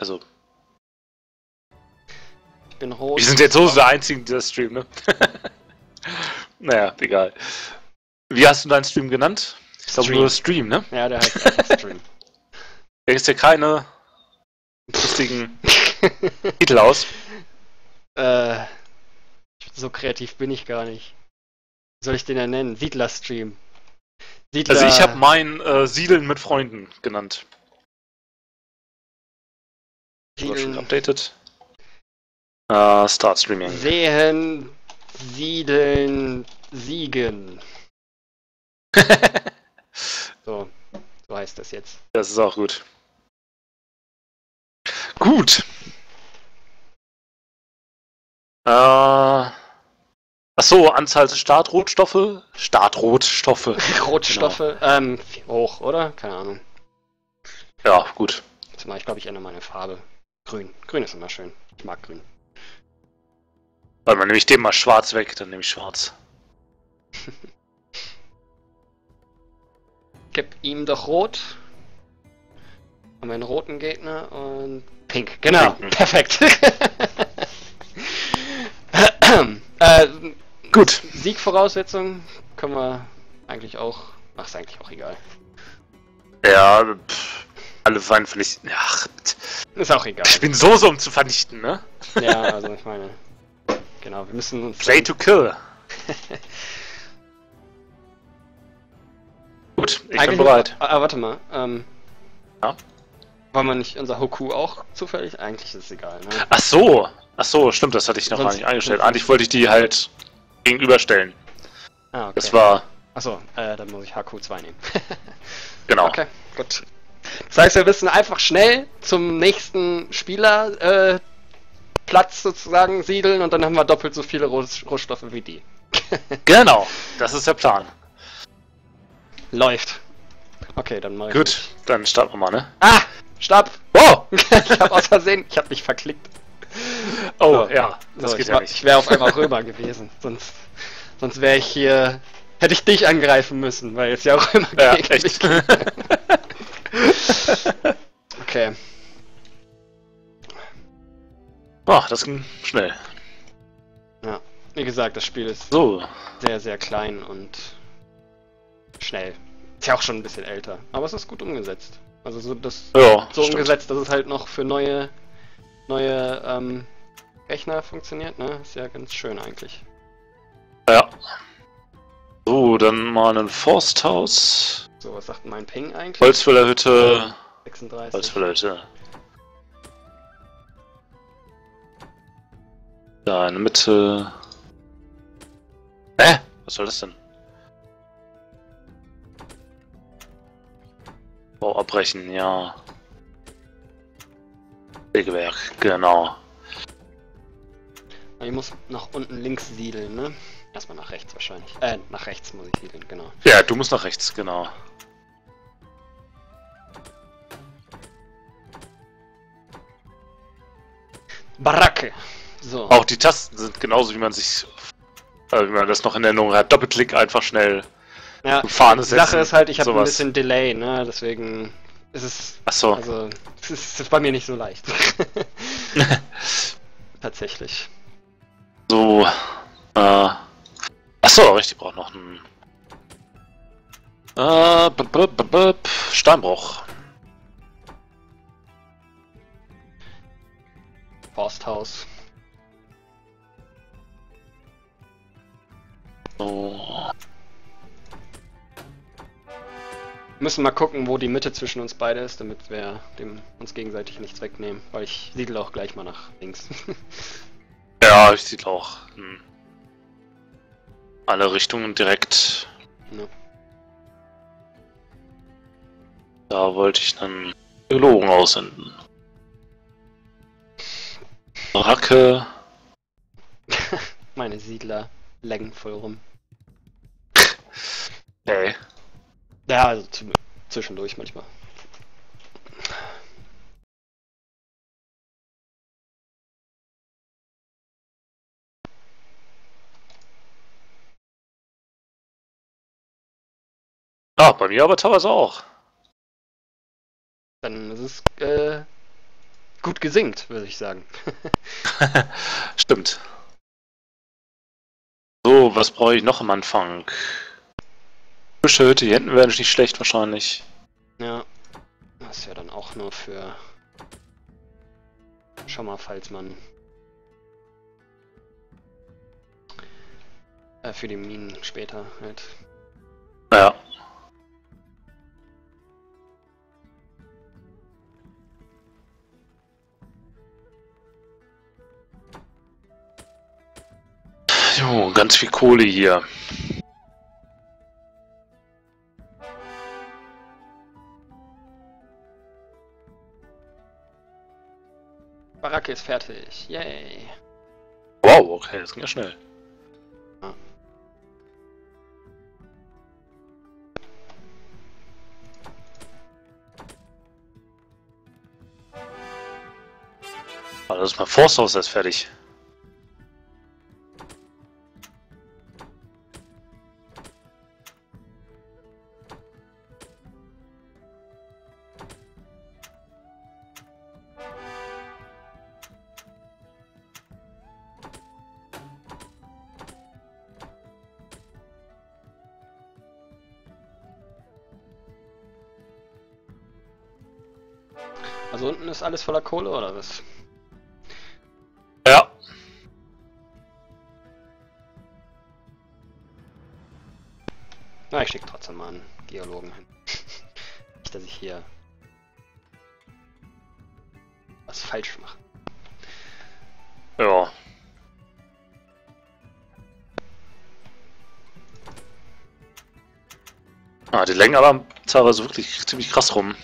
Also, Ich bin rot. wir sind jetzt so der Einzigen, dieser Stream, ne? Naja, egal. Wie hast du deinen Stream genannt? Ich glaube nur Stream, ne? Ja, der heißt einfach Stream. Da ist ja keine lustigen Titel aus. So kreativ bin ich gar nicht. Wie soll ich den ja nennen? Siedler-Stream. Siedler... Also ich habe mein Siedeln mit Freunden genannt. Sogar schon updated. Start Streaming. Sehen, siedeln, siegen. So heißt das jetzt. Das ist auch gut. Gut. Achso, Anzahl Startrotstoffe. Startrotstoffe. Rotstoffe, Genau. Hoch, oder? Keine Ahnung. Ja, gut. Jetzt mal, ich glaube, ich ändere meine Farbe. Grün. Grün ist immer schön. Ich mag grün. Weil man nämlich dem mal schwarz weg, dann nehme ich schwarz. Gib ihm doch rot. Haben wir einen roten Gegner und pink. Genau, Pinken. perfekt. Gut. Siegvoraussetzung können wir eigentlich auch. Ach, ist eigentlich auch egal. Ja, alle Feinde vernichten. Ja, Ist auch egal. ich bin so um zu vernichten, ne? Ja, also ich meine. Genau, wir müssen uns. Play to kill. Gut, ich bin bereit. Warte mal. Ja? Wollen wir nicht unser Hoku auch zufällig? Eigentlich ist es egal, ne? Ach so, stimmt, das hatte ich noch gar nicht eingestellt. Eigentlich wollte ich die halt gegenüberstellen. Ah, okay. Das war... Achso, dann muss ich HQ2 nehmen. Genau. Okay, gut. Das heißt, wir müssen einfach schnell zum nächsten Spieler Platz sozusagen siedeln und dann haben wir doppelt so viele Rohstoffe wie die. Genau, das ist der Plan. Läuft. Okay, dann mache ich. Gut, dann starten wir mal, ne? Ah! Stopp! Oh! Ich habe aus Versehen, ich habe mich verklickt. Oh, So. ja, das So, geht ich ja nicht. Ich wäre auf einmal Römer gewesen. Sonst wäre ich hier. Hätte ich dich angreifen müssen, weil jetzt ja Römer Ja, gegen echt. mich. Okay. Oh, das ging schnell. Ja. Wie gesagt, das Spiel ist So. sehr, sehr klein und schnell. Ist ja auch schon ein bisschen älter. Aber es ist gut umgesetzt. Also so Ja, so stimmt. umgesetzt, dass es halt noch für neue Rechner funktioniert, ne? Ist ja ganz schön eigentlich. Ja. So, dann mal ein Forsthaus. So, was sagt mein Ping eigentlich? Holzfällerhütte. 36. Holzfällerhütte. Da in der Mitte. Was soll das denn? Bau abbrechen, ja. Sägewerk, genau. Ich muss nach unten links siedeln, ne? Erstmal nach rechts wahrscheinlich. Nach rechts muss ich siedeln, genau. Ja, du musst nach rechts, genau. Baracke! So. Auch die Tasten sind genauso, wie man sich, wie man das noch in Erinnerung hat. Doppelklick einfach schnell. Ja, Fahne die Sache setzen, ist halt, ich habe ein sowas. bisschen Delay, ne? Deswegen ist es. Ach so. Also, es ist bei mir nicht so leicht. Tatsächlich. So, achso, richtig, braucht noch einen... Steinbruch. Forsthaus. So. Wir müssen mal gucken, wo die Mitte zwischen uns beide ist, damit wir uns gegenseitig nichts wegnehmen. Weil ich siedle auch gleich mal nach links. Ja, ich sieht auch in alle Richtungen direkt. Ja. Da wollte ich dann Geologen aussenden. Baracke. Meine Siedler laggen voll rum. Okay. Ja, also zwischendurch manchmal. Ah, bei mir aber teilweise auch. Dann ist es gut gesinkt, würde ich sagen. Stimmt. So, was brauche ich noch am Anfang? Frische Hütte, hier hinten wäre nicht schlecht wahrscheinlich. Ja, das wäre dann auch nur für... Schon mal, falls man... für die Minen später halt. Ja. Jo, ganz viel Kohle hier. Baracke ist fertig. Yay. Wow, okay, das ging ja schnell. Ja. Aber das ist mein Forsthaus erst fertig. Also unten ist alles voller Kohle, oder was? Ja. Na, ich schicke trotzdem mal einen Geologen hin. Nicht, dass ich hier was falsch mache. Ja. Ah, die längen aber teilweise wirklich ziemlich krass rum.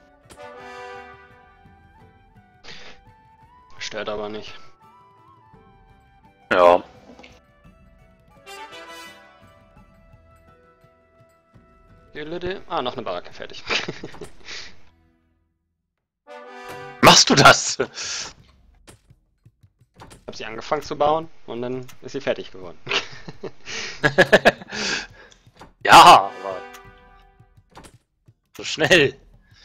Stört aber nicht. Ja. Ah, noch eine Baracke fertig. Machst du das? Ich habe sie angefangen zu bauen und dann ist sie fertig geworden. Ja, aber so schnell.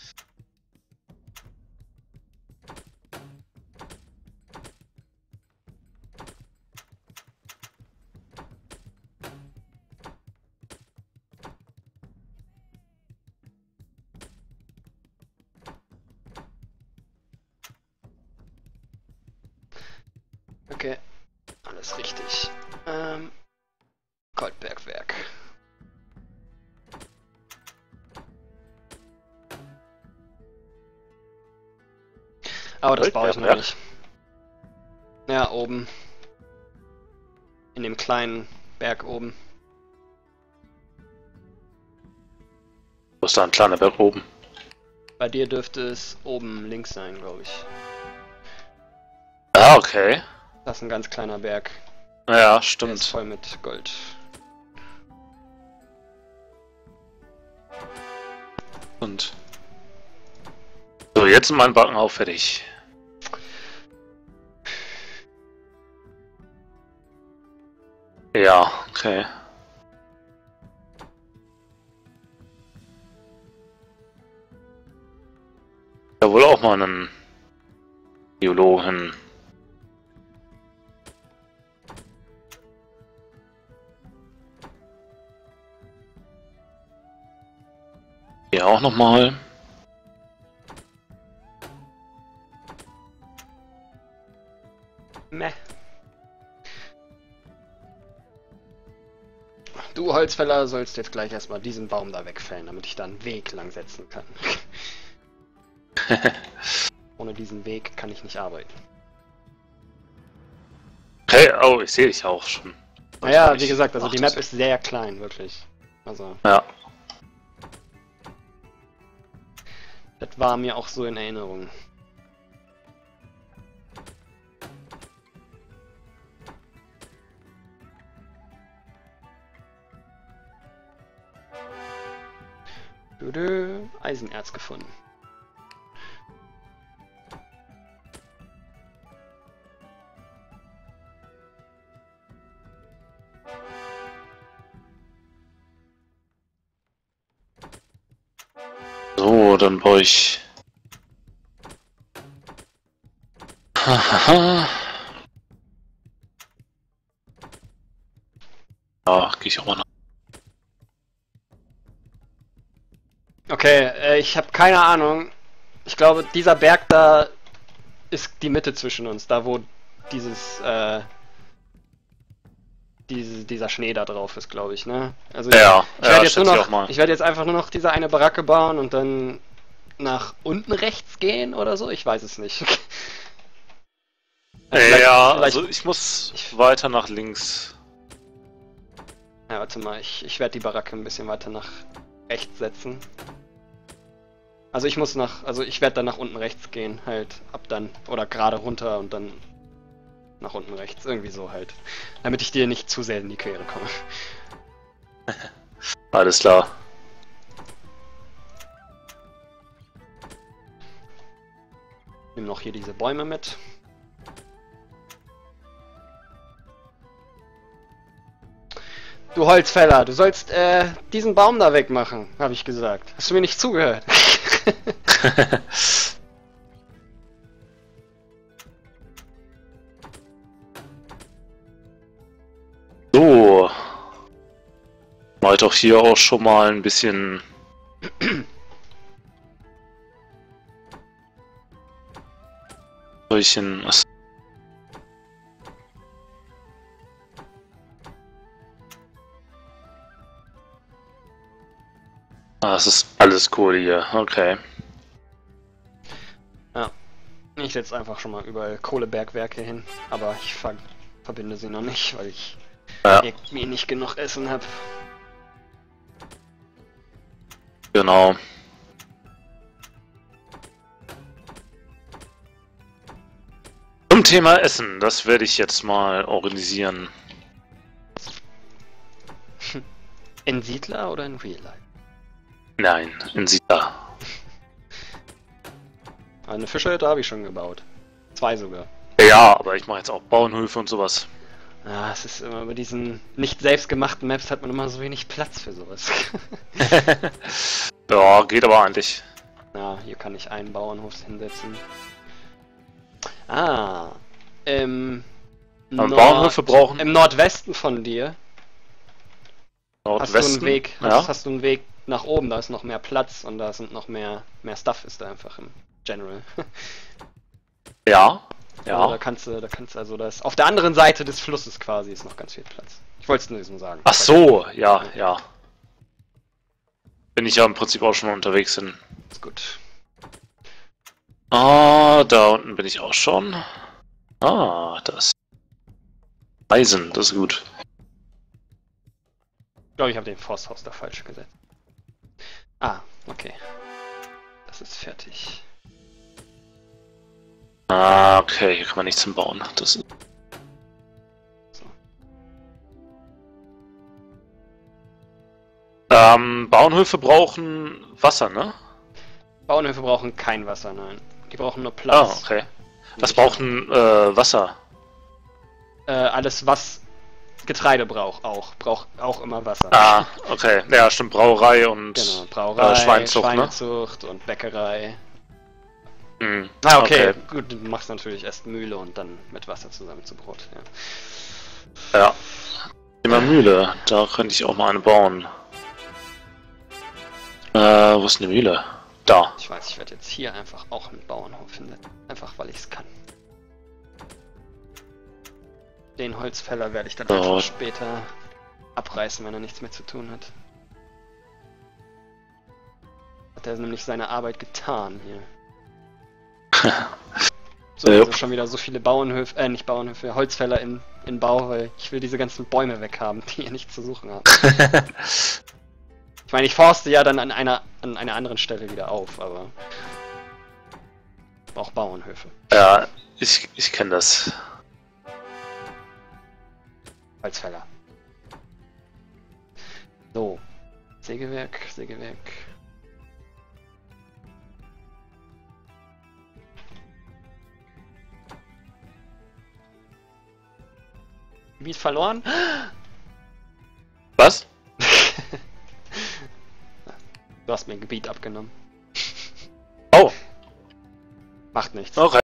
Okay, alles richtig. Goldbergwerk. Aber das baue ich noch nicht. Ja, oben. In dem kleinen Berg oben. Wo ist da ein kleiner Berg oben? Bei dir dürfte es oben links sein, glaube ich. Ah, okay. Das ist ein ganz kleiner Berg. Ja, Der ist stimmt. voll mit Gold. Und so, jetzt ist mein Backen auch fertig. Ja, okay. Da wohl auch mal einen Geologen. Hier auch nochmal. Meh. Du Holzfäller sollst jetzt gleich erstmal diesen Baum da wegfällen, damit ich da einen Weg lang setzen kann. Ohne diesen Weg kann ich nicht arbeiten. Hey, oh, ich sehe dich auch schon. Naja, wie gesagt, also Ach, die Map ist sehr klein, wirklich. Also, Ja. das war mir auch so in Erinnerung. Eisenerz gefunden. So, dann baue ich Hahaha. Ja, gehe ich auch mal nach. Okay, ich habe keine Ahnung. Ich glaube, dieser Berg da ist die Mitte zwischen uns, da wo dieses, dieser Schnee da drauf ist, glaube ich, ne? Also Ja, ich werde jetzt schätze nur ich noch, auch mal. ich werde jetzt einfach nur noch diese eine Baracke bauen und dann nach unten rechts gehen oder so. Ich weiß es nicht. Vielleicht- Ja, vielleicht- also ich muss weiter nach links. Ja, warte mal, ich werde die Baracke ein bisschen weiter nach rechts setzen. Also ich werde dann nach unten rechts gehen, halt, ab dann, oder gerade runter und dann nach unten rechts, irgendwie so halt. Damit ich dir nicht zu sehr in die Quere komme. Alles klar. Nimm noch hier diese Bäume mit. Du Holzfäller, du sollst diesen Baum da wegmachen, habe ich gesagt. Hast du mir nicht zugehört? So. Mal doch hier auch schon mal ein bisschen. Solchen. Ah, es ist alles cool hier. Okay. Ja. Ich setze einfach schon mal überall Kohlebergwerke hin, aber ich verbinde sie noch nicht, weil ich mir nicht genug Essen habe. Genau. Zum Thema Essen, das werde ich jetzt mal organisieren. In Siedler oder in Real Life? Nein, in Sita. Eine Fischerhütte habe ich schon gebaut. 2 sogar. Ja, aber ich mache jetzt auch Bauernhöfe und sowas. Ja, es ist immer bei diesen nicht selbstgemachten Maps hat man immer so wenig Platz für sowas. Ja, geht aber eigentlich. Ja, hier kann ich einen Bauernhof hinsetzen. Ah, im Bauernhöfe brauchen. im Nordwesten von dir hast du Nordwesten. einen Weg, Ja. hast du einen Weg nach oben, da ist noch mehr Platz und da sind noch mehr Stuff ist da einfach im General. Ja. Also Ja. da kannst du also das auf der anderen Seite des Flusses quasi ist noch ganz viel Platz. Ich wollte es nur so sagen. Ach so, ja, ja. Bin ich ja im Prinzip auch schon unterwegs hin. Ist gut. Ah, da unten bin ich auch schon. Ah, das. Eisen, das ist gut. Ich glaube, ich habe den Forsthaus da falsch gesetzt. Ah, okay. Das ist fertig. Ah, okay, hier kann man nichts bauen. Das ist... So. Bauernhöfe brauchen Wasser, ne? Bauernhöfe brauchen kein Wasser, nein. Die brauchen nur Ah, Platz. okay. Was brauchen Wasser? Alles, was Getreide braucht auch immer Wasser. Ah, okay. Ja, stimmt, Brauerei und Genau, Brauerei, Schweinezucht, Schweinezucht und Bäckerei. ne? Hm. Ah, okay. Gut, du machst natürlich erst Mühle und dann mit Wasser zusammen zu Brot. Ja. Ja. Thema Mühle, da könnte ich auch mal eine bauen. Wo ist eine Mühle? Da. Ich weiß, ich werde jetzt hier einfach auch einen Bauernhof finden. Einfach weil ich es kann. Den Holzfäller werde ich dann So. einfach später abreißen, wenn er nichts mehr zu tun hat. Hat er nämlich seine Arbeit getan hier. So, also schon wieder so viele Bauernhöfe, nicht Bauernhöfe, Holzfäller in Bau, weil ich will diese ganzen Bäume weghaben, die hier nichts zu suchen haben. Ich meine, ich forste ja dann an einer anderen Stelle wieder auf, aber ich brauche Bauernhöfe. Ja, ich kenne das. Holzfäller. So. Sägewerk. Gebiet verloren? Was? Du hast mir ein Gebiet abgenommen. Oh, Macht nichts. okay.